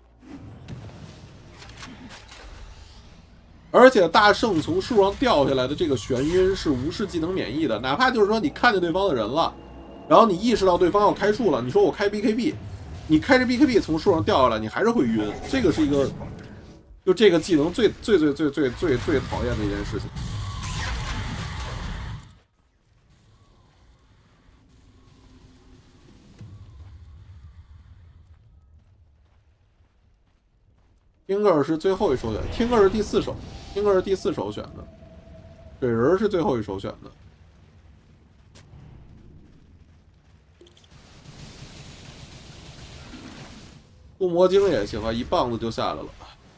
而且大圣从树上掉下来的这个眩晕是无视技能免疫的，哪怕就是说你看见对方的人了，然后你意识到对方要开树了，你说我开 B K B， 你开着 B K B 从树上掉下来，你还是会晕，这个是一个。就这个技能最最最最最最最讨厌的一件事情。Tinker 是最后一首选 ，Tinker 是第四首 ，Tinker 是第四首选的，水人是最后一首选的。护魔晶也行啊，一棒子就下来了。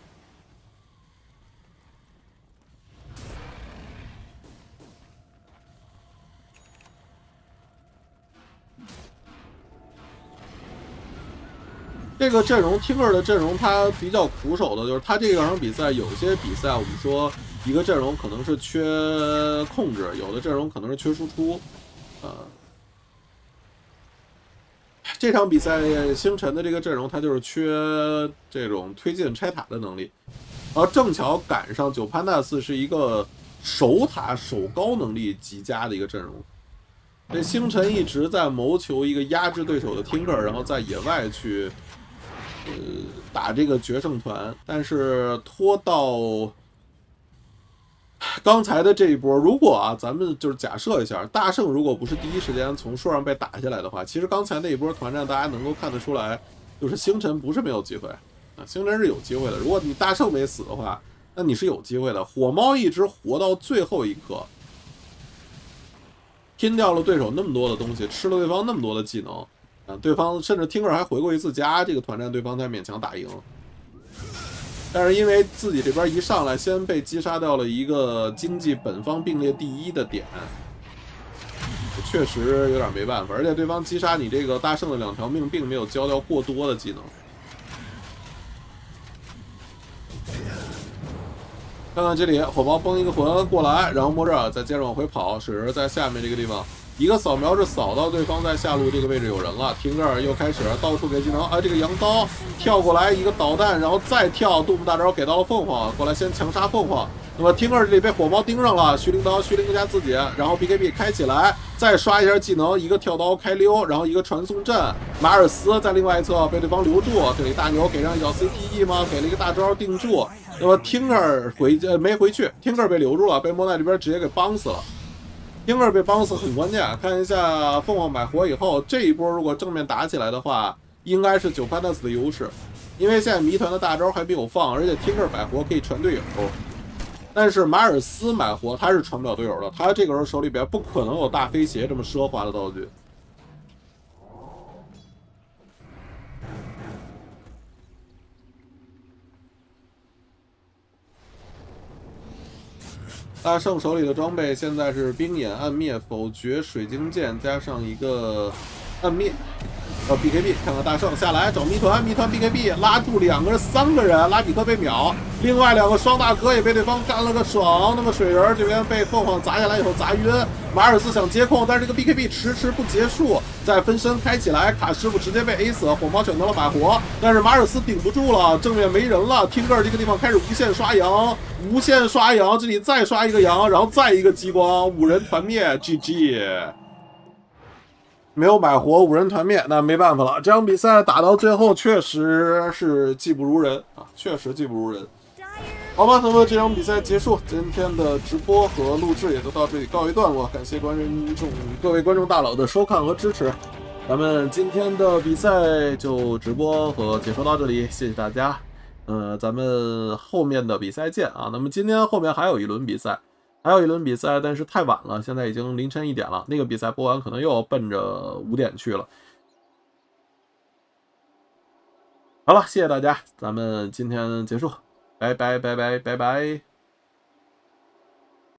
这个阵容 ，Tinker 的阵容，他比较苦手的就是他这场比赛有些比赛，我们说一个阵容可能是缺控制，有的阵容可能是缺输出，呃，这场比赛星辰的这个阵容，他就是缺这种推进拆塔的能力，然后正巧赶上九潘纳斯是一个守塔守高能力极佳的一个阵容。这星辰一直在谋求一个压制对手的 Tinker， 然后在野外去。呃，打这个决胜团，但是拖到刚才的这一波，如果啊，咱们就是假设一下，大圣如果不是第一时间从树上被打下来的话，其实刚才那一波团战，大家能够看得出来，就是星辰不是没有机会啊，星辰是有机会的。如果你大圣没死的话，那你是有机会的。火猫一直活到最后一刻，拼掉了对手那么多的东西，吃了对方那么多的技能。啊，对方甚至 Tinker 还回过一次家，这个团战对方才勉强打赢。但是因为自己这边一上来先被击杀掉了一个经济本方并列第一的点，确实有点没办法。而且对方击杀你这个大圣的两条命，并没有交掉过多的技能。看看这里，火猫崩一个魂过来，然后摸着再接着往回跑，水人在下面这个地方。一个扫描是扫到对方在下路这个位置有人了 ，Tinker 又开始到处给技能，啊，这个羊刀跳过来一个导弹，然后再跳，杜牧大招给到了凤凰，过来先强杀凤凰。那么 Tinker 这里被火猫盯上了，虚灵刀，虚灵加自己，然后 B K B 开起来，再刷一下技能，一个跳刀开溜，然后一个传送阵，马尔斯在另外一侧被对方留住，这里大牛给上一脚 C T E 吗？给了一个大招定住。那么 Tinker 回呃没回去 ，Tinker 被留住了，被莫奈这边直接给帮死了。 丁克被绑死很关键，看一下凤凰买活以后，这一波如果正面打起来的话，应该是九潘纳斯的优势，因为现在谜团的大招还没有放，而且丁克买活可以传队友。但是马尔斯买活他是传不了队友的，他这个人手里边不可能有大飞鞋这么奢华的道具。大圣手里的装备现在是冰眼、暗灭、否决、水晶剑，加上一个暗灭。呃 ，B K B， 看看大圣下来找谜团，谜团 B K B 拉住两个人，三个人，拉比克被秒，另外两个双大哥也被对方干了个爽。那么水人这边被凤凰砸下来以后砸晕，马尔斯想接控，但是这个 B K B 迟迟不结束，再分身开起来，卡师傅直接被 A 死，火猫选择了买活，但是马尔斯顶不住了，正面没人了，听歌这个地方开始无限刷羊，无限刷羊，这里再刷一个羊，然后再一个激光，五人团灭 ，G G。没有买活，五人团灭，那没办法了。这场比赛打到最后，确实是技不如人啊，确实技不如人。好吧，那么这场比赛结束，今天的直播和录制也就到这里告一段落。感谢观众各位观众大佬的收看和支持，咱们今天的比赛就直播和解说到这里，谢谢大家。呃，咱们后面的比赛见啊。那么今天后面还有一轮比赛。还有一轮比赛，但是太晚了，现在已经凌晨一点了。那个比赛播完，可能又要奔着五点去了。好了，谢谢大家，咱们今天结束，拜拜拜拜拜拜。